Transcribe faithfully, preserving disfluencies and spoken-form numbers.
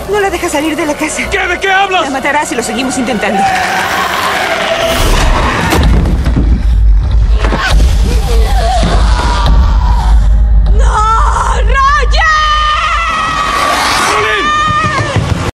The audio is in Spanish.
No la deja salir de la casa. ¿Qué? ¿De qué hablas? La matará si lo seguimos intentando.